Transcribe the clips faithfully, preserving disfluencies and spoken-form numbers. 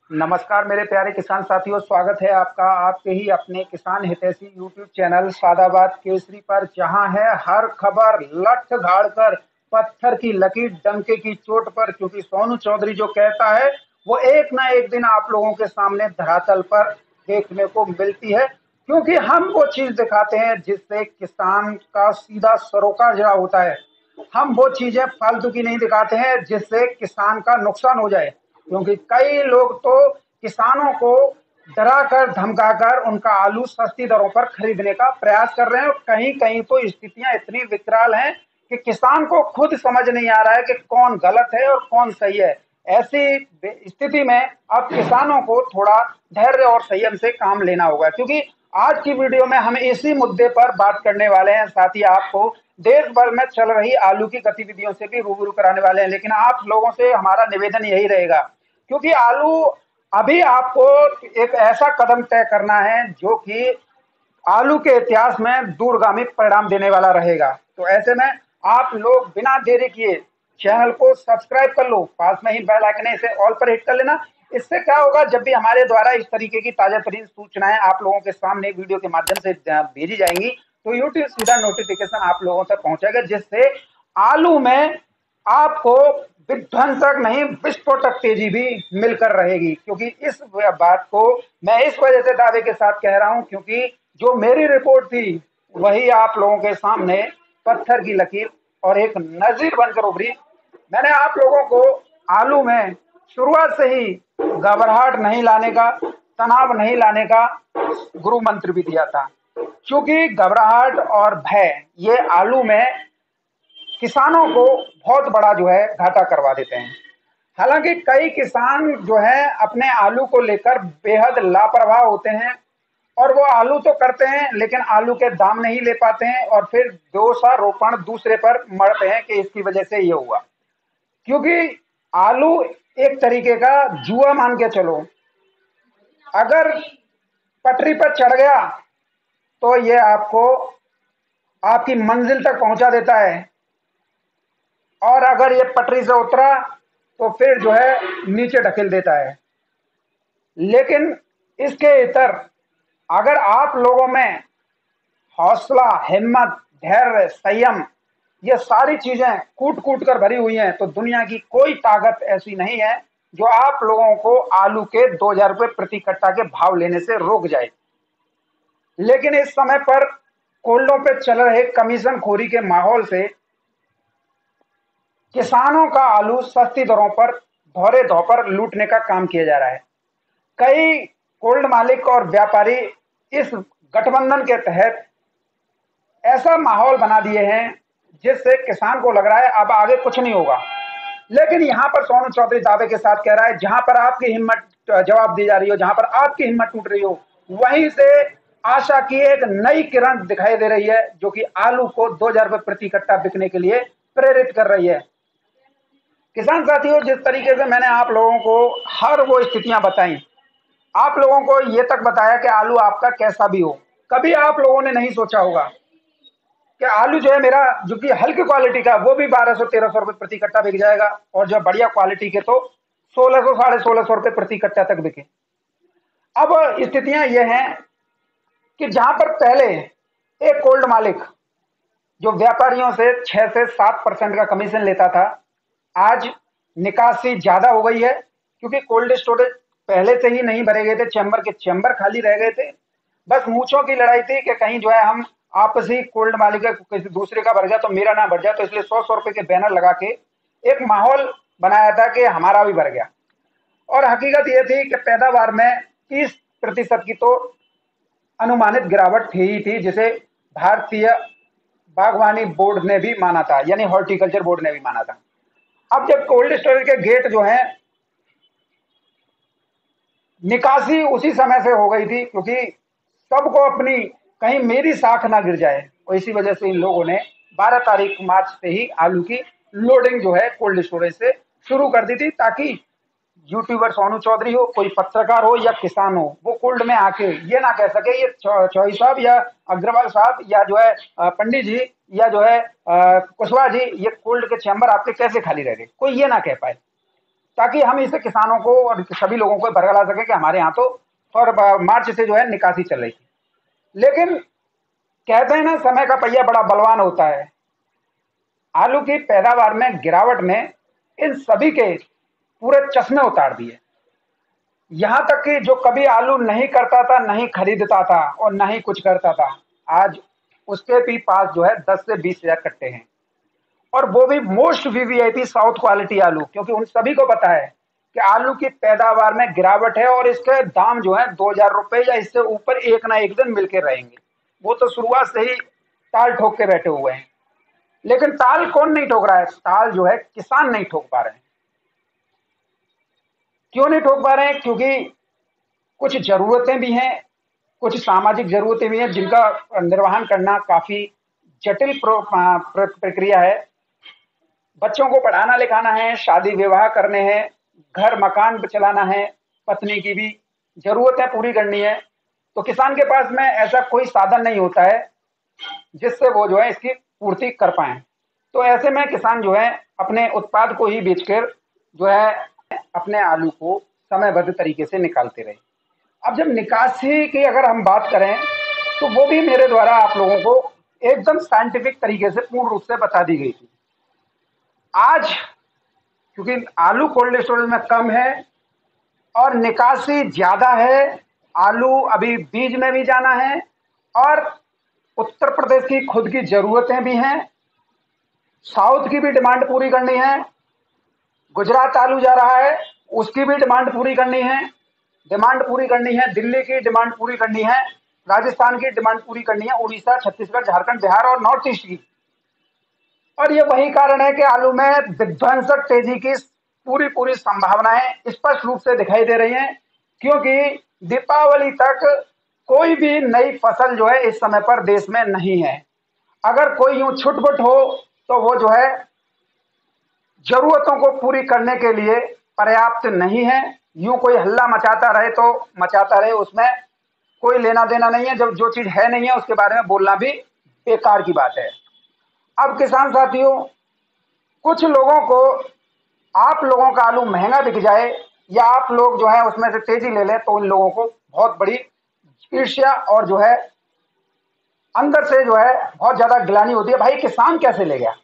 नमस्कार मेरे प्यारे किसान साथियों, स्वागत है आपका आपके ही अपने किसान हितैषी यूट्यूब चैनल सादाबाद केसरी पर, जहां है हर खबर लठ गाड़ कर पत्थर की लकीर डंके की चोट पर। क्योंकि सोनू चौधरी जो कहता है वो एक ना एक दिन आप लोगों के सामने धरातल पर देखने को मिलती है। क्योंकि हम वो चीज दिखाते हैं जिससे किसान का सीधा सरोकार जुड़ा होता है। हम वो चीजें फालतू की नहीं दिखाते हैं जिससे किसान का नुकसान हो जाए। क्योंकि कई लोग तो किसानों को डरा कर धमका कर उनका आलू सस्ती दरों पर खरीदने का प्रयास कर रहे हैं। और कहीं कहीं तो स्थितियां इतनी विकराल हैं कि किसान को खुद समझ नहीं आ रहा है कि कौन गलत है और कौन सही है। ऐसी स्थिति में अब किसानों को थोड़ा धैर्य और संयम से काम लेना होगा। क्योंकि आज की वीडियो में हम इसी मुद्दे पर बात करने वाले हैं। साथ ही आपको देश भर में चल रही आलू की गतिविधियों से भी रूबरू कराने वाले हैं। लेकिन आप लोगों से हमारा निवेदन यही रहेगा, क्योंकि आलू अभी आपको एक ऐसा कदम तय करना है जो कि आलू के इतिहास में दूरगामी परिणाम देने वाला रहेगा। तो ऐसे में आप लोग बिना देरी किए चैनल को सब्सक्राइब कर लो, पास में ही बेल आइकन है, इसे ऑल पर हिट कर लेना। इससे क्या होगा, जब भी हमारे द्वारा इस तरीके की ताजा तरीन सूचनाएं आप लोगों के सामने वीडियो के माध्यम से भेजी जाएंगी तो यूट्यूब सीधा नोटिफिकेशन आप लोगों तक पहुंचेगा, जिससे आलू में आपको विध्वंसक नहीं विस्फोटक तेजी भी मिलकर रहेगी। क्योंकि इस बात को मैं इस वजह से दावे के साथ कह रहा हूं, क्योंकि जो मेरी रिपोर्ट थी वही आप लोगों के सामने पत्थर की लकीर और एक नजीर बनकर उभरी। मैंने आप लोगों को आलू में शुरुआत से ही घबराहट नहीं लाने का, तनाव नहीं लाने का गुरु मंत्र भी दिया था। क्योंकि घबराहट और भय ये आलू में किसानों को बहुत बड़ा जो है घाटा करवा देते हैं। हालांकि कई किसान जो है अपने आलू को लेकर बेहद लापरवाह होते हैं और वो आलू तो करते हैं लेकिन आलू के दाम नहीं ले पाते हैं और फिर दोषारोपण दूसरे पर मढ़ते हैं कि इसकी वजह से ये हुआ। क्योंकि आलू एक तरीके का जुआ मान के चलो, अगर पटरी पर चढ़ गया तो ये आपको आपकी मंजिल तक पहुंचा देता है, और अगर ये पटरी से उतरा तो फिर जो है नीचे ढकेल देता है। लेकिन इसके इतर अगर आप लोगों में हौसला, हिम्मत, धैर्य, संयम ये सारी चीजें कूट कूट कर भरी हुई हैं तो दुनिया की कोई ताकत ऐसी नहीं है जो आप लोगों को आलू के दो हजार रुपये प्रति कट्टा के भाव लेने से रोक जाए। लेकिन इस समय पर कोल्डों पे चल रहे कमीशन खोरी के माहौल से किसानों का आलू सस्ती दरों पर धौरे धौपर लूटने का काम किया जा रहा है। कई कोल्ड मालिक और व्यापारी इस गठबंधन के तहत ऐसा माहौल बना दिए हैं जिससे किसान को लग रहा है अब आगे कुछ नहीं होगा। लेकिन यहां पर सोनू चौधरी दावे के साथ कह रहा है, जहां पर आपकी हिम्मत जवाब दी जा रही हो, जहां पर आपकी हिम्मत टूट रही हो, वहीं से आशा की एक नई किरण दिखाई दे रही है जो कि आलू को दो हजार रुपये प्रति कट्टा बिकने के लिए प्रेरित कर रही है। किसान साथियों, जिस तरीके से मैंने आप लोगों को हर वो स्थितियां बताई, आप लोगों को ये तक बताया कि आलू आपका कैसा भी हो, कभी आप लोगों ने नहीं सोचा होगा कि आलू जो है मेरा जो कि हल्की क्वालिटी का वो भी बारह सौ तेरह सौ रुपये प्रति कट्टा बिक जाएगा और जो बढ़िया क्वालिटी के तो सोलह सौ साढ़े सोलह सौ रुपये प्रति कट्टा तक बिके। अब स्थितियां ये हैं कि जहां पर पहले एक कोल्ड मालिक जो व्यापारियों से छह से सात परसेंट का कमीशन लेता था, आज निकासी ज्यादा हो गई है। क्योंकि कोल्ड स्टोरेज पहले से ही नहीं भरे गए थे, चैम्बर के चैम्बर खाली रह गए थे। बस मूंछों की लड़ाई थी कि कहीं जो है हम आपसी कोल्ड मालिक का किसी दूसरे का भर गया तो मेरा ना भर जाए, तो इसलिए सौ सौ रुपए के बैनर लगा के एक माहौल बनाया था कि हमारा भी भर गया। और हकीकत यह थी कि पैदावार में तीस प्रतिशत की तो अनुमानित गिरावट थी ही थी, जिसे भारतीय बागवानी बोर्ड ने भी माना था, यानी हॉर्टिकल्चर बोर्ड ने भी माना था। अब जब कोल्ड स्टोरेज के गेट जो हैं निकासी उसी समय से हो गई थी, क्योंकि सबको अपनी कहीं मेरी साख ना गिर जाए, और इसी वजह से इन लोगों ने बारह तारीख मार्च से ही आलू की लोडिंग जो है कोल्ड स्टोरेज से शुरू कर दी थी, ताकि यूट्यूबर सोनू चौधरी हो, कोई पत्रकार हो या किसान हो, वो कोल्ड में आके ये ना कह सके ये चौधरी साहब या अग्रवाल साहब या जो है पंडित जी या जो है कुशवाहा जी, ये कोल्ड के चैम्बर आपके कैसे खाली रह गए, कोई ये ना कह पाए। ताकि हम इसे किसानों को और सभी लोगों को बरगला सकें कि हमारे यहाँ तो और मार्च से जो है निकासी चल रही थी। लेकिन कहते हैं ना, समय का पहिया बड़ा बलवान होता है। आलू की पैदावार में गिरावट ने इन सभी के पूरे चश्मे उतार दिए। यहां तक कि जो कभी आलू नहीं करता था, नहीं खरीदता था और नहीं कुछ करता था, आज उसके भी पास जो है दस से बीस हजार कट्टे हैं, और वो भी मोस्ट वीवीआईपी साउथ क्वालिटी आलू, क्योंकि उन सभी को पता है कि आलू की पैदावार में गिरावट है और इसके दाम जो है दो हजार रुपए या इससे ऊपर एक ना एक दिन मिलकर रहेंगे। वो तो शुरुआत से ही ताल ठोक के बैठे हुए हैं। लेकिन ताल कौन नहीं ठोक रहा है? ताल जो है किसान नहीं ठोक पा रहे हैं। क्यों नहीं ठोक पा रहे हैं? क्योंकि कुछ जरूरतें भी हैं, कुछ सामाजिक जरूरतें भी हैं जिनका निर्वहन करना काफी जटिल प्रक्रिया है। बच्चों को पढ़ाना लिखाना है, शादी विवाह करने हैं, घर मकान चलाना है, पत्नी की भी जरूरतें पूरी करनी है। तो किसान के पास में ऐसा कोई साधन नहीं होता है जिससे वो जो है इसकी पूर्ति कर पाए। तो ऐसे में किसान जो है अपने उत्पाद को ही बेचकर जो है अपने आलू को समयबद्ध तरीके से निकालते रहे। अब जब निकासी की अगर हम बात करें तो वो भी मेरे द्वारा आप लोगों को एकदम साइंटिफिक तरीके से पूर्ण रूप से बता दी गई थी। आज क्योंकि आलू कोल्ड स्टोरेज में कम है और निकासी ज्यादा है, आलू अभी बीज में भी जाना है और उत्तर प्रदेश की खुद की जरूरतें भी हैं, साउथ की भी डिमांड पूरी करनी है, गुजरात आलू जा रहा है उसकी भी डिमांड पूरी करनी है, डिमांड पूरी करनी है, दिल्ली की डिमांड पूरी करनी है, राजस्थान की डिमांड पूरी करनी है, उड़ीसा, छत्तीसगढ़, झारखंड, बिहार और नॉर्थ ईस्ट की। और ये वही कारण है कि आलू में विध्वंसक तेजी की पूरी पूरी संभावनाएं स्पष्ट रूप से दिखाई दे रही हैं, क्योंकि दीपावली तक कोई भी नई फसल जो है इस समय पर देश में नहीं है। अगर कोई यूं छुटपुट हो तो वो जो है जरूरतों को पूरी करने के लिए पर्याप्त नहीं है। यूं कोई हल्ला मचाता रहे तो मचाता रहे, उसमें कोई लेना देना नहीं है। जब जो चीज है नहीं है उसके बारे में बोलना भी बेकार की बात है। अब किसान साथियों, कुछ लोगों को आप लोगों का आलू महंगा बिक जाए या आप लोग जो है उसमें से तेजी ले लें तो इन लोगों को बहुत बड़ी ईर्ष्या और जो है अंदर से जो है बहुत ज्यादा गिलानी होती है, भाई किसान कैसे ले गया।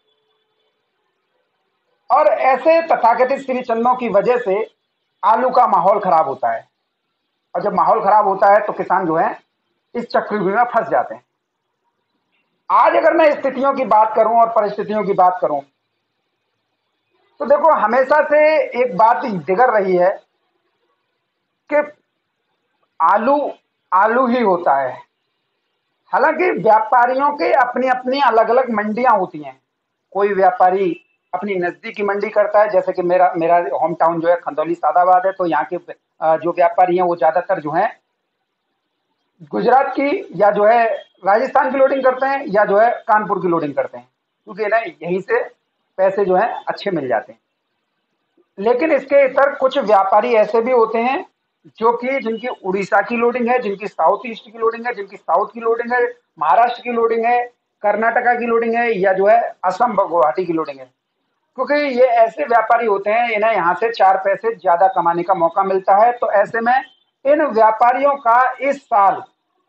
और ऐसे तथाकथित श्री चंदों की वजह से आलू का माहौल खराब होता है, और जब माहौल खराब होता है तो किसान जो है इस चक्रव्यूह में फंस जाते हैं। आज अगर मैं स्थितियों की बात करूं और परिस्थितियों की बात करूं तो देखो, हमेशा से एक बात दिगर रही है कि आलू आलू ही होता है। हालांकि व्यापारियों के अपनी अपनी अलग अलग मंडियां होती हैं। कोई व्यापारी अपनी नजदीकी मंडी करता है, जैसे कि मेरा मेरा होम टाउन जो है खंदौली सादाबाद है, तो यहाँ के जो व्यापारी हैं वो ज्यादातर जो है गुजरात की या जो है राजस्थान की लोडिंग करते हैं या जो है कानपुर की लोडिंग करते हैं, क्योंकि ना यहीं से पैसे जो है अच्छे मिल जाते हैं। लेकिन इसके इतर कुछ व्यापारी ऐसे भी होते हैं जो कि जिनकी उड़ीसा की लोडिंग है, जिनकी साउथ ईस्ट की लोडिंग है, जिनकी साउथ की लोडिंग है, महाराष्ट्र की लोडिंग है, कर्नाटका की लोडिंग है या जो है असम गुवाहाटी की लोडिंग है। क्योंकि ये ऐसे व्यापारी होते हैं, इन्हें यहाँ से चार पैसे ज्यादा कमाने का मौका मिलता है। तो ऐसे में इन व्यापारियों का इस साल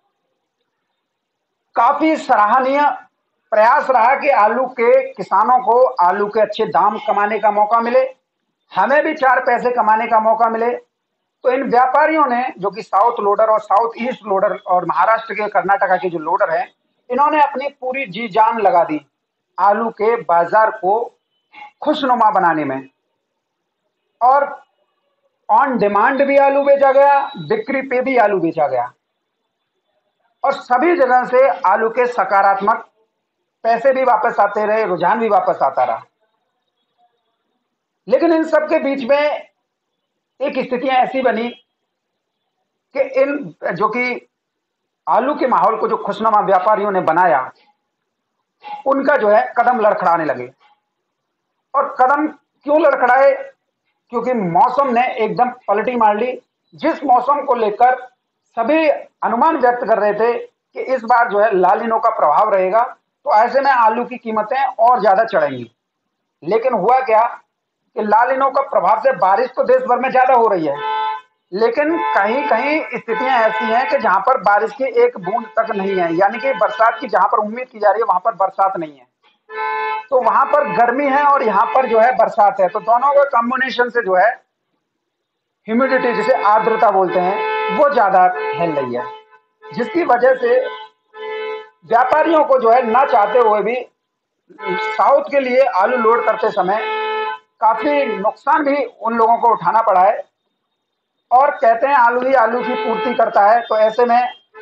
काफी सराहनीय प्रयास रहा कि आलू के किसानों को आलू के अच्छे दाम कमाने का मौका मिले, हमें भी चार पैसे कमाने का मौका मिले। तो इन व्यापारियों ने, जो कि साउथ लोडर और साउथ ईस्ट लोडर और महाराष्ट्र के कर्नाटका के जो लोडर हैं, इन्होंने अपनी पूरी जी जान लगा दी आलू के बाजार को खुशनुमा बनाने में। और ऑन डिमांड भी आलू बेचा गया, बिक्री पे भी आलू बेचा गया, और सभी जगह से आलू के सकारात्मक पैसे भी वापस आते रहे, रुझान भी वापस आता रहा। लेकिन इन सब के बीच में एक स्थितियां ऐसी बनी कि इन जो कि आलू के माहौल को जो खुशनुमा व्यापारियों ने बनाया, उनका जो है कदम लड़खड़ाने लगे। और कदम क्यों लड़खड़ाए? क्योंकि मौसम ने एकदम पलटी मार ली। जिस मौसम को लेकर सभी अनुमान व्यक्त कर रहे थे कि इस बार जो है लालिनो का प्रभाव रहेगा, तो ऐसे में आलू की कीमतें और ज्यादा चढ़ेंगी। लेकिन हुआ क्या कि लालिनो का प्रभाव से बारिश तो देश भर में ज्यादा हो रही है, लेकिन कहीं कहीं स्थितियां ऐसी हैं कि जहां पर बारिश की एक बूंद तक नहीं है, यानी कि बरसात की जहां पर उम्मीद की जा रही है वहां पर बरसात नहीं है। तो वहां पर गर्मी है और यहाँ पर जो है बरसात है, तो दोनों का कॉम्बिनेशन से जो है ह्यूमिडिटी, जिसे आर्द्रता बोलते हैं, वो ज्यादा फैल रही है, जिसकी वजह से व्यापारियों को जो है ना चाहते हुए भी साउथ के लिए आलू लोड करते समय काफी नुकसान भी उन लोगों को उठाना पड़ा है। और कहते हैं आलू ही आलू की पूर्ति करता है, तो ऐसे में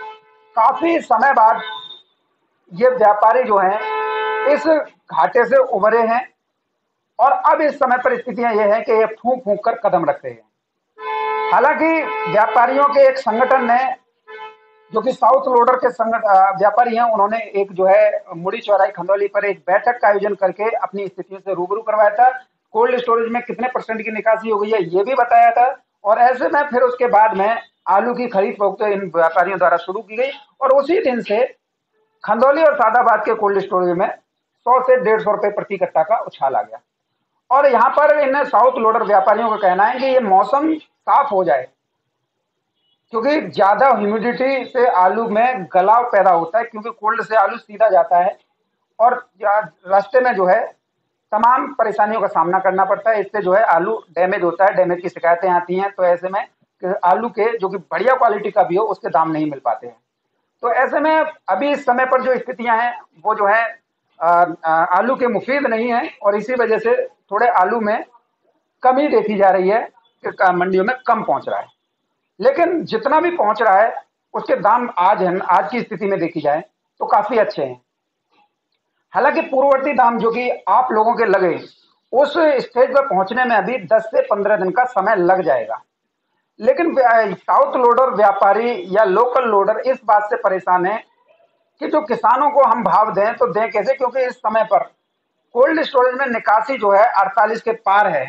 काफी समय बाद ये व्यापारी जो हैं इस घाटे से उभरे हैं और अब इस समय पर स्थितियां ये हैं कि ये फूंक फूंक कर कदम रख रहे हैं। हालांकि व्यापारियों के एक संगठन ने, जो कि साउथ लोडर के संगठन व्यापारी हैं, उन्होंने एक जो है मुड़ी चौराई खंदौली पर एक बैठक का आयोजन करके अपनी स्थितियों से रूबरू करवाया था। कोल्ड स्टोरेज में कितने परसेंट की निकासी हो गई है ये भी बताया था, और ऐसे में फिर उसके बाद में आलू की खरीद फरोख्त इन व्यापारियों द्वारा शुरू की गई और उसी दिन से खंदौली और सादाबाद के कोल्ड स्टोरेज में सौ से डेढ़ सौ रुपए प्रति कट्टा का उछाल आ गया। और यहाँ पर इन साउथ लोडर व्यापारियों का कहना है कि ये मौसम साफ हो जाए, क्योंकि ज्यादा ह्यूमिडिटी से आलू में गलाव पैदा होता है, क्योंकि कोल्ड से आलू सीधा जाता है और रास्ते में जो है तमाम परेशानियों का सामना करना पड़ता है। इससे जो है आलू डैमेज होता है, डैमेज की शिकायतें आती हैं। तो ऐसे में आलू के जो कि बढ़िया क्वालिटी का भी हो उसके दाम नहीं मिल पाते हैं। तो ऐसे में अभी इस समय पर जो स्थितियां हैं वो जो है आ, आ, आलू के मुफीद नहीं है, और इसी वजह से थोड़े आलू में कमी देखी जा रही है कि मंडियों में कम पहुंच रहा है। लेकिन जितना भी पहुंच रहा है उसके दाम आज है आज की स्थिति में देखी जाए तो काफी अच्छे हैं। हालांकि पूर्ववर्ती दाम जो कि आप लोगों के लगे उस स्टेज पर पहुंचने में अभी दस से पंद्रह दिन का समय लग जाएगा। लेकिन साउथ लोडर व्यापारी या लोकल लोडर इस बात से परेशान है कि जो किसानों को हम भाव दें तो दें कैसे, क्योंकि इस समय पर कोल्ड स्टोरेज में निकासी जो है अड़तालीस के पार है,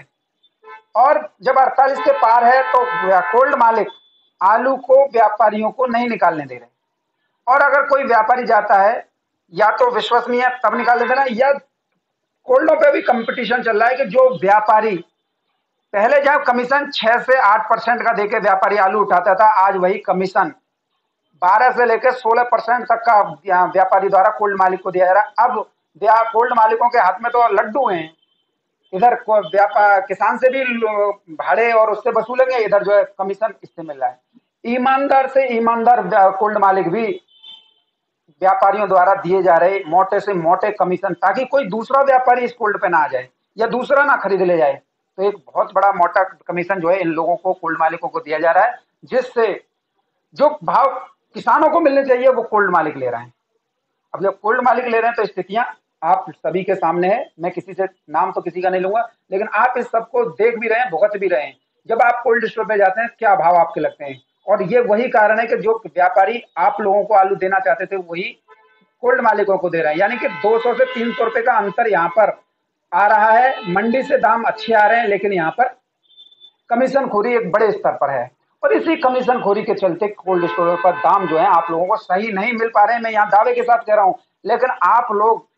और जब अड़तालीस के पार है तो कोल्ड मालिक आलू को व्यापारियों को नहीं निकालने दे रहे, और अगर कोई व्यापारी जाता है या तो विश्वसनीय तब निकाल देना, या कोल्डों पे भी कंपटीशन चल रहा है कि जो व्यापारी पहले जब कमीशन छह से आठ परसेंट का देके व्यापारी आलू उठाता था, आज वही कमीशन बारह से लेकर सोलह परसेंट तक का व्यापारी द्वारा कोल्ड मालिक को दिया जा रहा है। अब कोल्ड मालिकों के हाथ में तो लड्डू हैं, इधर व्यापार किसान से भी भाड़े और उससे वसूलेंगे, इधर जो है कमीशन इससे मिल रहा है। ईमानदार से ईमानदार कोल्ड मालिक भी व्यापारियों द्वारा दिए जा रहे मोटे से मोटे कमीशन, ताकि कोई दूसरा व्यापारी इस कोल्ड पे ना आ जाए या दूसरा ना खरीद ले जाए। तो एक बहुत बड़ा मोटा कमीशन जो है इन लोगों को कोल्ड मालिकों को दिया जा रहा है, जिससे जो भाव किसानों को मिलने चाहिए वो कोल्ड मालिक ले रहे हैं। अब जब कोल्ड मालिक ले रहे हैं तो स्थितियां आप सभी के सामने है, मैं किसी से नाम तो किसी का नहीं लूंगा, लेकिन आप इस सबको देख भी रहे हैं, भुगत भी रहे हैं। जब आप कोल्ड स्टोर पे जाते हैं क्या भाव आपके लगते हैं, और ये वही कारण है कि जो व्यापारी आप लोगों को आलू देना चाहते थे वही कोल्ड मालिकों को दे रहे हैं, यानी कि दो सौ से तीन सौ रुपए का अंतर यहाँ पर आ रहा है। मंडी से दाम अच्छे आ रहे हैं, लेकिन यहाँ पर कमीशन खोरी एक बड़े स्तर पर है, और इसी कमीशन खोरी के चलते कोल्ड स्टोर पर दाम जो है आप लोगों को सही नहीं मिल पा रहे हैं। मैं यहाँ दावे के साथ कह रहा हूँ, लेकिन आप लोग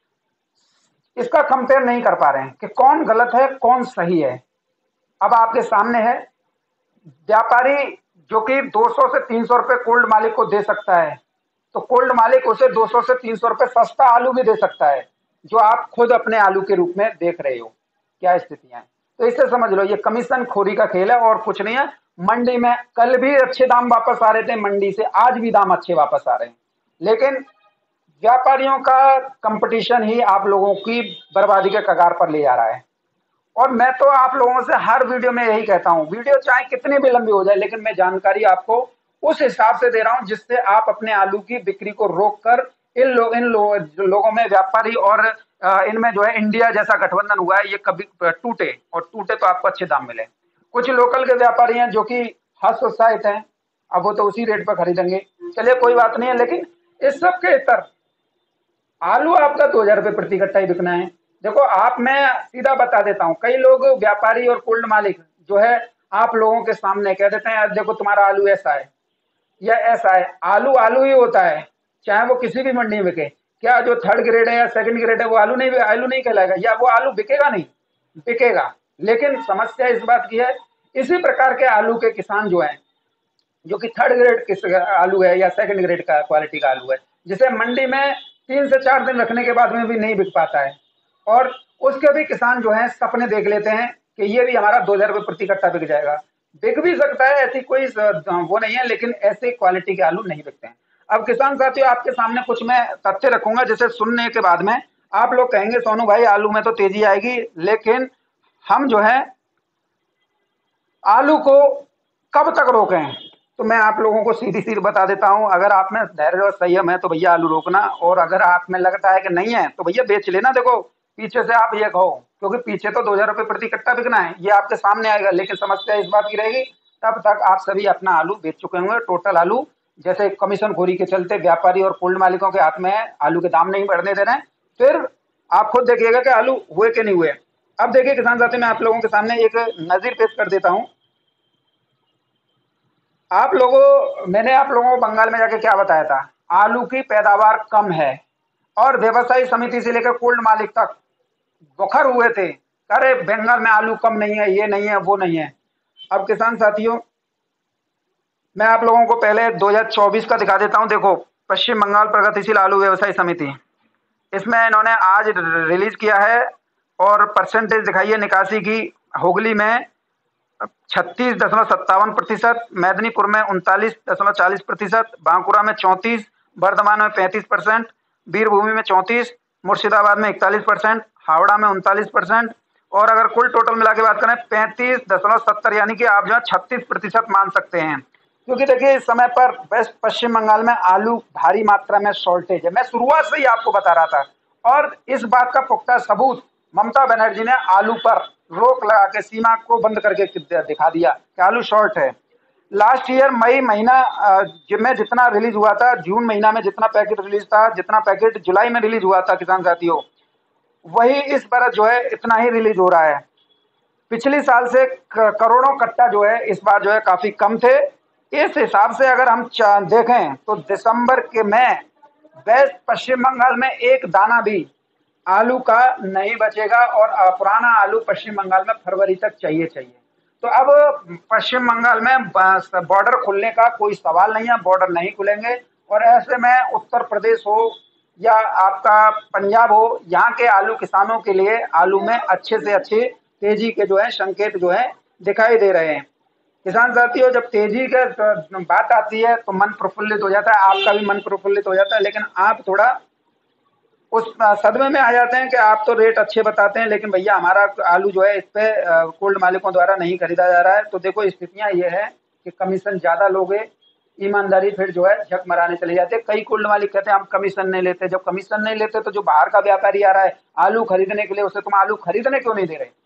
इसका कंपेयर नहीं कर पा रहे हैं कि कौन गलत है कौन सही है। अब आपके सामने है व्यापारी जो कि दो सौ से तीन सौ रुपए कोल्ड मालिक को दे सकता है, तो कोल्ड मालिक उसे दो सौ से तीन सौ रुपए सस्ता आलू भी दे सकता है, जो आप खुद अपने आलू के रूप में देख रहे हो। क्या स्थितियां हैं, तो इससे समझ लो ये कमीशन खोरी का खेल है और कुछ नहीं है। मंडी में कल भी अच्छे दाम वापस आ रहे थे, मंडी से आज भी दाम अच्छे वापस आ रहे हैं, लेकिन व्यापारियों का कंपटीशन ही आप लोगों की बर्बादी के कगार पर ले जा रहा है। और मैं तो आप लोगों से हर वीडियो में यही कहता हूं, वीडियो चाहे कितनी भी लंबी हो जाए, लेकिन मैं जानकारी आपको उस हिसाब से दे रहा हूं जिससे आप अपने आलू की बिक्री को रोककर इन लोग इन लो, लोगों में व्यापारी और इनमें जो है इंडिया जैसा गठबंधन हुआ है ये कभी टूटे, और टूटे तो आपको अच्छे दाम मिले। कुछ लोकल के व्यापारी हैं जो कि हतोत्साहित हैं, अब वो तो उसी रेट पर खरीदेंगे, चलिए कोई बात नहीं है। लेकिन इस सब के इतर आलू आपका दो हजार रुपये प्रति कट्टा ही बिकना है। देखो आप, मैं सीधा बता देता हूँ, कई लोग व्यापारी और कोल्ड मालिक जो है आप लोगों के सामने कह देते हैं देखो तुम्हारा आलू ऐसा है या ऐसा है। आलू आलू ही होता है, चाहे वो किसी भी मंडी में बिके। क्या जो थर्ड ग्रेड है या सेकंड ग्रेड है वो आलू नहीं आलू नहीं कहलाएगा, या वो आलू बिकेगा नहीं? बिकेगा। लेकिन समस्या इस बात की है, इसी प्रकार के आलू के किसान जो हैं, जो कि थर्ड ग्रेड किस आलू है या सेकंड ग्रेड का क्वालिटी का आलू है, जिसे मंडी में तीन से चार दिन रखने के बाद में भी नहीं बिक पाता है, और उसके भी किसान जो हैं सपने देख लेते हैं कि ये भी हमारा दो हजार रुपये प्रति कट्टा बिक जाएगा। बिक भी सकता है, ऐसी कोई वो नहीं है, लेकिन ऐसे क्वालिटी के आलू नहीं बिकते हैं। अब किसान साथियों, आपके सामने कुछ मैं तथ्य रखूंगा, जिसे सुनने के बाद में आप लोग कहेंगे सोनू भाई आलू में तो तेजी आएगी, लेकिन हम जो है आलू को कब तक रोकें। तो मैं आप लोगों को सीधी सीधी बता देता हूं, अगर आप में धैर्य और संयम है तो भैया आलू रोकना, और अगर आप में लगता है कि नहीं है तो भैया बेच लेना। देखो पीछे से आप ये कहो, क्योंकि पीछे तो दो हजार रुपये प्रति कट्टा बिकना है, ये आपके सामने आएगा, लेकिन समस्या इस बात की रहेगी तब तक आप सभी अपना आलू बेच चुके होंगे। टोटल आलू जैसे कमीशन खोरी के चलते व्यापारी और कोल्ड मालिकों के हाथ में है, आलू के दाम नहीं बढ़ने दे रहे हैं, फिर आप खुद देखिएगा कि आलू हुए कि नहीं हुए। अब देखिए किसान साथी, मैं आप लोगों के सामने एक नजीर पेश कर देता हूं। आप लोगों मैंने आप लोगों को बंगाल में जाके क्या बताया था, आलू की पैदावार कम है, और व्यवसायी समिति से लेकर कोल्ड मालिक तक बुखर हुए थे, अरे बंगाल में आलू कम नहीं है, ये नहीं है, वो नहीं है। अब किसान साथियों, मैं आप लोगों को पहले दो हजार चौबीस का दिखा देता हूं। देखो पश्चिम बंगाल प्रगतिशील आलू व्यवसायी समिति, इसमें इन्होंने आज रिलीज किया है, और परसेंटेज दिखाई है निकासी की। हुगली में छत्तीस दशमलव सत्तावन प्रतिशत, मेदिनीपुर में उनतालीस दशमलव चालीस प्रतिशत, बांकुरा में चौंतीस, बर्धमान में पैंतीस परसेंट, वीरभूमि में चौंतीस, मुर्शिदाबाद में इकतालीस परसेंट, हावड़ा में उनतालीस परसेंट, और अगर कुल टोटल मिला के बात करें पैंतीस दशमलव सत्तर, यानी कि आप जो है छत्तीस प्रतिशत मान सकते हैं। क्योंकि देखिए इस समय पर वेस्ट पश्चिम बंगाल में आलू भारी मात्रा में शॉर्टेज है, मैं शुरुआत से ही आपको बता रहा था, और इस बात का पुख्ता सबूत ममता बनर्जी ने आलू पर रोक लगा के सीमा को बंद करके दिखा दिया कि आलू शॉर्ट है। लास्ट ईयर मई महीना में जितना रिलीज हुआ था, जून महीना में जितना पैकेट रिलीज था, जितना पैकेट जुलाई में रिलीज हुआ था किसान साथियों, वही इस बार जो है इतना ही रिलीज हो रहा है। पिछले साल से करोड़ों कट्टा जो है इस बार जो है काफी कम थे। इस हिसाब से अगर हम देखें तो दिसंबर के में वेस्ट पश्चिम बंगाल में एक दाना भी आलू का नहीं बचेगा, और पुराना आलू पश्चिम बंगाल में फरवरी तक चाहिए चाहिए। तो अब पश्चिम बंगाल में बॉर्डर खुलने का कोई सवाल नहीं है, बॉर्डर नहीं खुलेंगे, और ऐसे में उत्तर प्रदेश हो या आपका पंजाब हो, यहाँ के आलू किसानों के लिए आलू में अच्छे से अच्छे तेजी के जो है संकेत जो है दिखाई दे रहे हैं। किसान साथियों, जब तेजी का बात आती है तो मन प्रफुल्लित हो जाता है, आपका भी मन प्रफुल्लित हो जाता है, लेकिन आप थोड़ा उस सदमे में आ जाते हैं कि आप तो रेट अच्छे बताते हैं, लेकिन भैया हमारा आलू जो है इस पे कोल्ड मालिकों द्वारा नहीं खरीदा जा रहा है। तो देखो स्थितियां ये है कि कमीशन ज्यादा लोगे, ईमानदारी फिर जो है झक मराने चले जाते हैं। कई कोल्ड मालिक कहते हैं हम कमीशन नहीं लेते, जब कमीशन नहीं लेते तो जो बाहर का व्यापारी आ रहा है आलू खरीदने के लिए, उसे तुम आलू खरीदने क्यों नहीं दे रहे।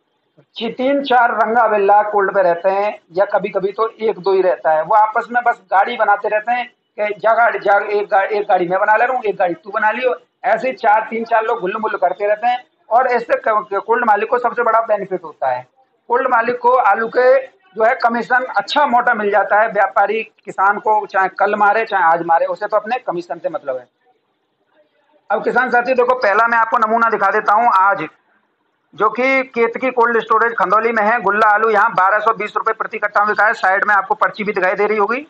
तीन चार रंगा बिल्ला कोल्ड पे रहते हैं, या कभी कभी तो एक दो ही रहता है, वो आपस में बस गाड़ी बनाते रहते हैं कि जा गाड़ी जा एक गाड़ी एक गाड़ी मैं बना ले रहा हूँ, एक गाड़ी तू बना लियो, ऐसे चार तीन चार लोग गुल्लू मुल्लू करते रहते हैं। और ऐसे कोल्ड मालिक को सबसे बड़ा बेनिफिट होता है, कोल्ड मालिक को आलू के जो है कमीशन अच्छा मोटा मिल जाता है। व्यापारी किसान को चाहे कल मारे चाहे आज मारे, उसे तो अपने कमीशन से मतलब है। अब किसान साथी देखो, पहला मैं आपको नमूना दिखा देता हूँ आज, जो कि केतकी कोल्ड स्टोरेज खंदौली में है। गुल्ला आलू यहाँ बारह सौ बीस रुपए प्रति कट्टा बिका है, साइड में आपको पर्ची भी दिखाई दे रही होगी।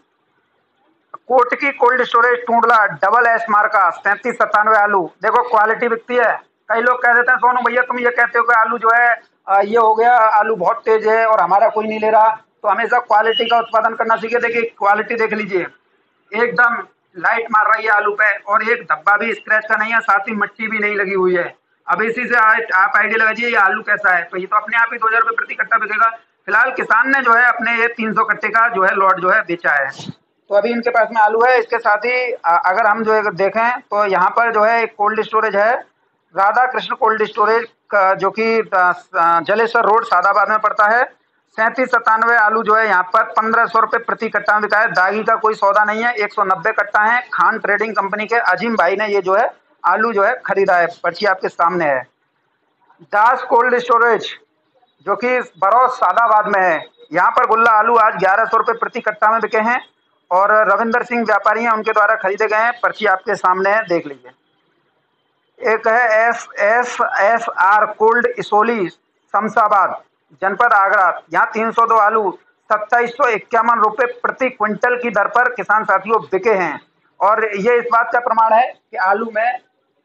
कोटकी cold storage Tundla double S मार्का सैंतीस सत्तानवे आलू, देखो क्वालिटी बिकती है। कई लोग कह देते हैं सोनू भैया तुम ये कहते हो कि आलू जो है ये हो गया, आलू बहुत तेज है और हमारा कोई नहीं ले रहा, तो हमेशा क्वालिटी का उत्पादन करना सीखे। देखिए क्वालिटी देख लीजिए, एकदम लाइट मार रही है आलू पे, और एक धब्बा भी स्क्रैच का नहीं है, साथ ही मिट्टी भी नहीं लगी हुई है। अब इसी से आप आइडिया लगाइए ये आलू कैसा है, तो ये तो अपने आप ही दो हजार रुपये प्रति कट्टा बिकेगा। फिलहाल किसान ने जो है अपने ये तीन सौ कट्टे का जो है लॉट जो है बेचा है, तो अभी इनके पास में आलू है। इसके साथ ही अगर हम जो है देखें तो यहाँ पर जो है एक कोल्ड स्टोरेज है, राधा कृष्ण कोल्ड स्टोरेज, जो कि जलेश्वर रोड सादाबाद में पड़ता है। सैंतीस सत्तानवे आलू जो है यहाँ पर पंद्रह सौ रुपये प्रति कट्टा में बिका है। दागी का कोई सौदा नहीं है, एक सौ नब्बे कट्टा है। खान ट्रेडिंग कंपनी के अजीम भाई ने ये जो है आलू जो है खरीदा है, पर्ची आपके सामने है। दास कोल्ड स्टोरेज जो कि बरौर सादाबाद में है, यहाँ पर गुल्ला आलू आज ग्यारह सौ रुपये प्रति कट्टा में बिके हैं, और रविंदर सिंह व्यापारी हैं उनके द्वारा खरीदे गए हैं। पर्ची आपके सामने है, देख लीजिए। एक है S S S R cold Isoli Shamshabad, जनपद आगरा, यहाँ तीन सौ दो आलू सत्ताईस सौ इक्यावन रुपये प्रति क्विंटल की दर पर किसान साथियों बिके हैं। और ये इस बात का प्रमाण है कि आलू में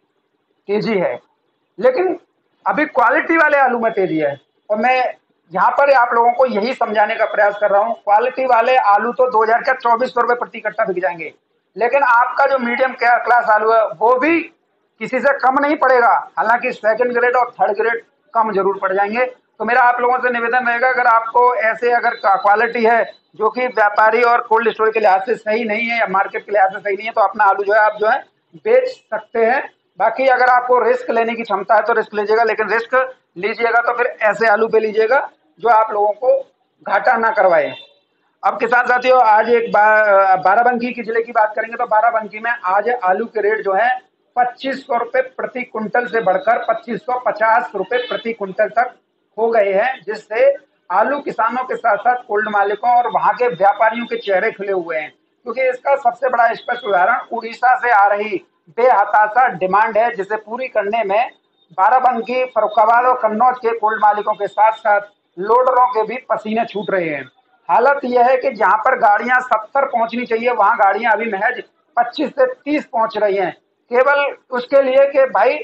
तेजी है, लेकिन अभी क्वालिटी वाले आलू में तेजी है। और मैं यहाँ पर आप लोगों को यही समझाने का प्रयास कर रहा हूँ, क्वालिटी वाले आलू तो दो हजार क्या चौबीस सौ रुपये प्रति कट्टा बिक जाएंगे, लेकिन आपका जो मीडियम क्लास आलू है वो भी किसी से कम नहीं पड़ेगा। हालांकि सेकंड ग्रेड और थर्ड ग्रेड कम जरूर पड़ जाएंगे। तो मेरा आप लोगों से निवेदन रहेगा, अगर आपको ऐसे अगर क्वालिटी है जो कि व्यापारी और कोल्ड स्टोर के लिहाज से सही नहीं है या मार्केट के लिहाज से सही नहीं है, तो अपना आलू जो है आप जो है बेच सकते हैं। बाकी अगर आपको रिस्क लेने की क्षमता है तो रिस्क लीजिएगा, लेकिन रिस्क लीजिएगा तो फिर ऐसे आलू पे लीजिएगा जो आप लोगों को घाटा ना करवाए। अब किसान साथियों, आज एक बाराबंकी की जिले की बात करेंगे तो बाराबंकी में आज आलू के रेट जो है पच्चीस सौ रुपये प्रति कुंटल से बढ़कर पच्चीस सौ पचास रुपये प्रति कुंटल तक हो गए हैं, जिससे आलू किसानों के साथ साथ कोल्ड मालिकों और वहां के व्यापारियों के चेहरे खुले हुए हैं। क्योंकि इसका सबसे बड़ा स्पष्ट उदाहरण उड़ीसा से आ रही बेहताशा डिमांड है, जिसे पूरी करने में बाराबंकी, फर्रुखाबाद और कन्नौज के कोल्ड मालिकों के साथ साथ लोडरों के भी पसीने छूट रहे हैं। हालत यह है कि जहां पर गाड़ियां सत्तर पहुंचनी चाहिए वहां गाड़ियां अभी महज पच्चीस से तीस पहुंच रही हैं, केवल उसके लिए कि भाई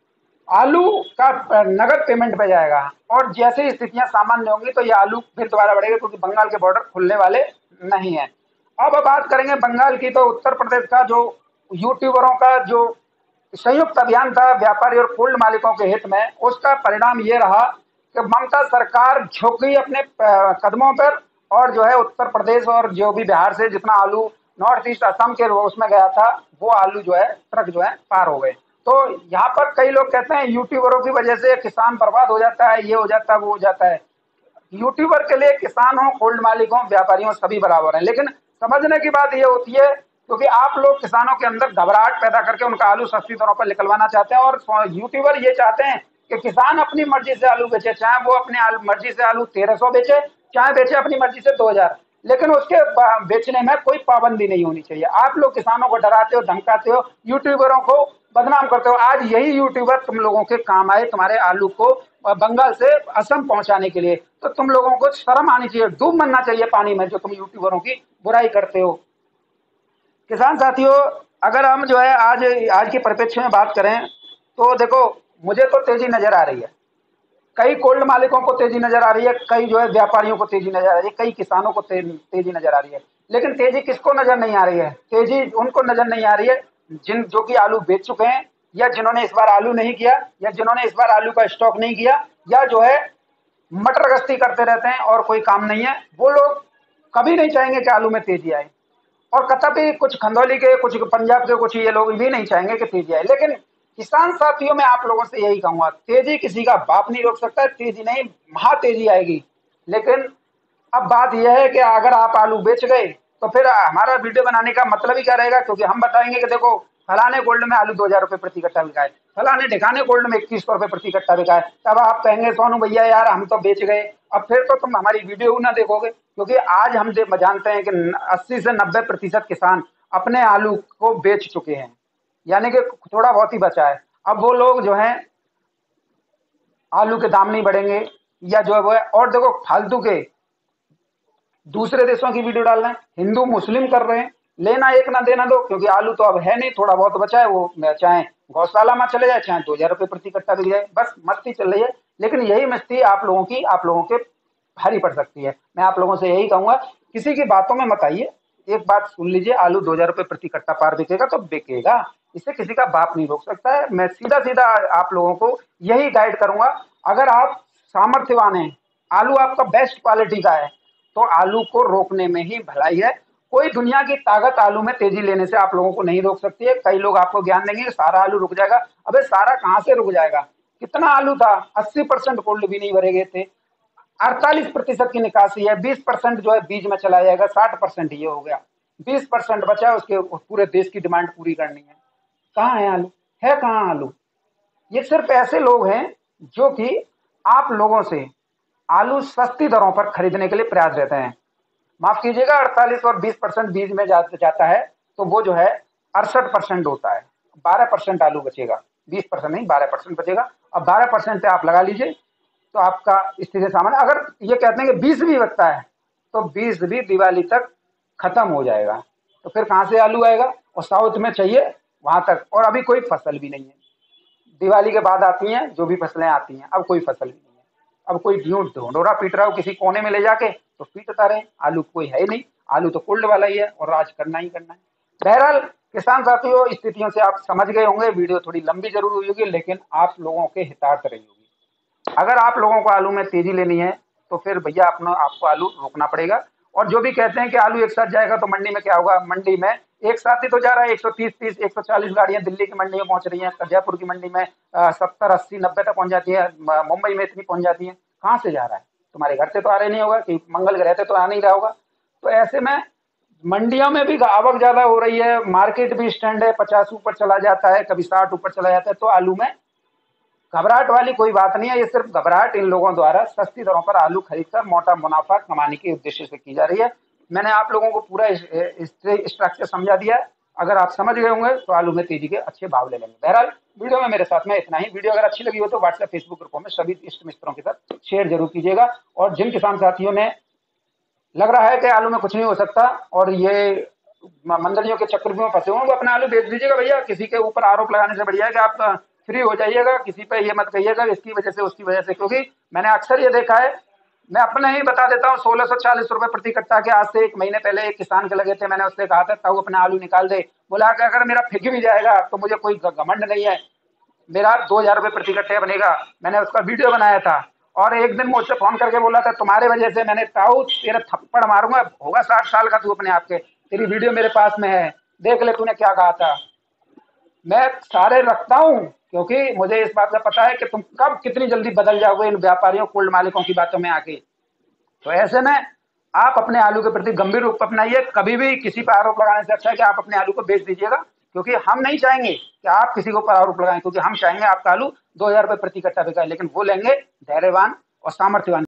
आलू का नगद पेमेंट पे जाएगा। और जैसे ही स्थितियां सामान्य होंगी तो ये आलू फिर दोबारा बढ़ेगा, क्योंकि बंगाल के बॉर्डर खुलने वाले नहीं है। अब बात करेंगे बंगाल की, तो उत्तर प्रदेश का जो यूट्यूबरों का जो संयुक्त अभियान था व्यापारी और कोल्ड मालिकों के हित में, उसका परिणाम ये रहा कि ममता सरकार झुकी अपने कदमों पर, और जो है उत्तर प्रदेश और जो भी बिहार से जितना आलू नॉर्थ ईस्ट असम के उसमें गया था वो आलू जो है ट्रक जो है पार हो गए। तो यहाँ पर कई लोग कहते हैं यूट्यूबरों की वजह से किसान बर्बाद हो जाता है, ये हो जाता है वो हो जाता है। यूट्यूबर के लिए किसान हो, कोल्ड मालिक हो, व्यापारी हो, सभी बराबर हैं। लेकिन समझने की बात ये होती है, क्योंकि आप लोग किसानों के अंदर घबराहट पैदा करके उनका आलू सस्ती दरों पर निकलवाना चाहते हैं, और यूट्यूबर ये चाहते हैं कि किसान अपनी मर्जी से आलू बेचे, चाहे वो अपने मर्जी से आलू तेरह सौ बेचे, चाहे बेचे अपनी मर्जी से दो हजार, लेकिन उसके बेचने में कोई पाबंदी नहीं होनी चाहिए। आप लोग किसानों को डराते हो, धमकाते हो, यूट्यूबरों को बदनाम करते हो। आज यही यूट्यूबर तुम लोगों के काम आए, तुम्हारे आलू को बंगाल से असम पहुंचाने के लिए। तो तुम लोगों को शर्म आनी चाहिए, डूब मरना चाहिए पानी में, जो तुम यूट्यूबरों की बुराई करते हो। किसान साथियों, अगर हम जो है आज आज के परिप्रेक्ष्य में बात करें तो देखो, मुझे तो तेजी नजर आ रही है, कई कोल्ड मालिकों को तेजी नजर आ रही है, कई जो है व्यापारियों को तेजी नजर आ रही है, कई किसानों को ते, तेजी नजर आ रही है। लेकिन तेजी किसको नजर नहीं आ रही है? तेजी उनको नजर नहीं आ रही है जिन जो कि आलू बेच चुके हैं, या जिन्होंने इस बार आलू नहीं किया, या जिन्होंने इस बार आलू का स्टॉक नहीं किया, या जो है मटर गश्ती करते रहते हैं और कोई काम नहीं है। वो लोग कभी नहीं चाहेंगे कि आलू में तेजी आए, और कतई कुछ खंदौली के, कुछ पंजाब के, कुछ ये लोग भी नहीं चाहेंगे कि तेजी आए। लेकिन किसान साथियों, मैं आप लोगों से यही कहूंगा, तेजी किसी का बाप नहीं रोक सकता, तेजी नहीं महा तेजी आएगी। लेकिन अब बात यह है कि अगर आप आलू बेच गए तो फिर हमारा वीडियो बनाने का मतलब ही क्या रहेगा? क्योंकि हम बताएंगे कि देखो फलाने गोल्ड में आलू दो हजार रुपये प्रति कट्टा बिका है, फलाने ढिकाने गोल्ड में इक्कीस सौ रुपये प्रति कट्टा बिका है। तब आप कहेंगे सोनू भैया यार हम तो बेच गए, अब फिर तो तुम हमारी वीडियो ना देखोगे। क्योंकि आज हम जानते हैं कि अस्सी से नब्बे प्रतिशत किसान अपने आलू को बेच चुके हैं, यानी कि थोड़ा बहुत ही बचा है। अब वो लोग जो है आलू के दाम नहीं बढ़ेंगे, या जो है वो है, और देखो फालतू के दूसरे देशों की वीडियो डाल रहे हैं, हिंदू मुस्लिम कर रहे हैं, लेना एक ना देना दो। क्योंकि आलू तो अब है नहीं, थोड़ा बहुत बचा है, वो चाहे गौशाला में चले जाए, चाहे दो हजार रुपये प्रति कट्टा बिक जाए, बस मस्ती चल रही है। लेकिन यही मस्ती आप लोगों की आप लोगों के भारी पड़ सकती है। मैं आप लोगों से यही कहूंगा, किसी की बातों में मत आइए, एक बात सुन लीजिए, आलू दो हजार रुपये प्रति कट्टा पार बिकेगा तो बिकेगा, इसे किसी का बाप नहीं रोक सकता है। मैं सीधा सीधा आप लोगों को यही गाइड करूंगा, अगर आप सामर्थ्यवान हैं, आलू आपका बेस्ट क्वालिटी का है, तो आलू को रोकने में ही भलाई है। कोई दुनिया की ताकत आलू में तेजी लेने से आप लोगों को नहीं रोक सकती है। कई लोग आपको ज्ञान देंगे कि सारा आलू रुक जाएगा, अबे सारा कहां से रुक जाएगा? कितना आलू था? अस्सी परसेंट कोल्ड भी नहीं भरे गए थे, अड़तालीस प्रतिशत की निकासी है, बीस परसेंट जो है बीज में चला जाएगा, साठ परसेंट ये हो गया, बीस परसेंट बचा है, उसके पूरे देश की डिमांड पूरी करनी है। कहाँ है आलू? है कहाँ आलू? ये सिर्फ ऐसे लोग हैं जो कि आप लोगों से आलू सस्ती दरों पर खरीदने के लिए प्रयास रहते हैं। माफ कीजिएगा, अड़तालीस और बीस परसेंट बीज में जा, जाता है तो वो जो है अड़सठ परसेंट होता है, बारह परसेंट आलू बचेगा, बीस परसेंट नहीं बारह परसेंट बचेगा। अब बारह परसेंट पे आप लगा लीजिए, तो आपका स्थिति सामान्य। अगर ये कहते हैं कि बीस भी बिकता है तो बीस भी दिवाली तक खत्म हो जाएगा, तो फिर कहाँ से आलू आएगा? और साउथ में चाहिए वहां तक, और अभी कोई फसल भी नहीं है। दिवाली के बाद आती हैं जो भी फसलें आती हैं, अब कोई फसल भी नहीं है। अब कोई गेहूं ढोंडोरा पीट रहा हो किसी कोने में ले जाके तो पीटता रहे, आलू कोई है ही नहीं। आलू तो कोल्ड वाला ही है और राज करना ही करना है। बहरहाल किसान साथियों, स्थितियों से आप समझ गए होंगे। वीडियो थोड़ी लंबी जरूर हुई होगी लेकिन आप लोगों के हितार्थ रही होगी। अगर आप लोगों को आलू में तेजी लेनी है तो फिर भैया अपना आपको आलू रोकना पड़ेगा। और जो भी कहते हैं कि आलू एक साथ जाएगा तो मंडी में क्या होगा, मंडी में एक साथ ही तो जा रहा है। एक सौ तीस तीस एक सौ चालीस गाड़ियां दिल्ली की मंडी में पहुंच रही हैं, जयपुर की मंडी में सत्तर अस्सी नब्बे तक पहुंच जाती है, मुंबई में इतनी पहुंच जाती है। कहाँ से जा रहा है? तुम्हारे घर से तो आ रहे नहीं होगा, कि मंगल ग्रह से तो आ नहीं रहा होगा। तो ऐसे में मंडियों में भी आवक ज्यादा हो रही है, मार्केट भी स्टैंड है, पचास ऊपर चला जाता है, कभी साठ ऊपर चला जाता है। तो आलू में घबराहट वाली कोई बात नहीं है। ये सिर्फ घबराहट इन लोगों द्वारा सस्ती दरों पर आलू खरीदकर मोटा मुनाफा कमाने के उद्देश्य से की जा रही है। मैंने आप लोगों को पूरा स्ट्रक्चर समझा दिया है। अगर आप समझ गए होंगे तो आलू में तेजी के अच्छे भाव ले लेंगे। बहरहाल वीडियो में मेरे साथ में इतना ही। वीडियो अगर अच्छी लगी हो तो व्हाट्सएप फेसबुक ग्रुपों में सभी इष्ट मित्रों के साथ शेयर जरूर कीजिएगा। और जिन किसान साथियों ने लग रहा है कि आलू में कुछ नहीं हो सकता और ये मंदड़ियों के चक्रव्यूह में फंसे हुए, वो अपना आलू बेच दीजिएगा भैया। किसी के ऊपर आरोप लगाने से बढ़िया है कि आप फ्री हो जाइएगा। किसी पे ये मत कहिएगा इसकी वजह से उसकी वजह से, क्योंकि मैंने अक्सर ये देखा है। मैं अपने ही बता देता हूँ, सोलह सौ चालीस रुपए प्रति कट्टा के आज से एक महीने पहले एक किसान के लगे थे। मैंने उससे कहा था ताऊ अपना आलू निकाल दे। बोला कि अगर मेरा फिक भी जाएगा तो मुझे कोई घमंड नहीं है, मेरा दो हजार रुपये प्रति कट्टे बनेगा। मैंने उसका वीडियो बनाया था और एक दिन मुझसे फोन करके बोला था तुम्हारे वजह से मैंने, ताऊ तेरा थप्पड़ मारूंगा, होगा साठ साल का तू अपने आप के, तेरी वीडियो मेरे पास में है, देख ले तूने क्या कहा था। मैं सारे रखता हूँ क्योंकि मुझे इस बात का पता है कि तुम कब कितनी जल्दी बदल जाओगे इन व्यापारियों कोल्ड मालिकों की बातों में आके। तो ऐसे में आप अपने आलू के प्रति गंभीर रूप अपनाइए। कभी भी किसी पर आरोप लगाने से अच्छा है कि आप अपने आलू को बेच दीजिएगा, क्योंकि हम नहीं चाहेंगे कि आप किसी के ऊपर आरोप लगाएं, क्योंकि हम चाहेंगे आपका आलू दो हजार रुपये प्रति कट्टा बिकाए, लेकिन वो लेंगे धैर्यवान और सामर्थ्यवान।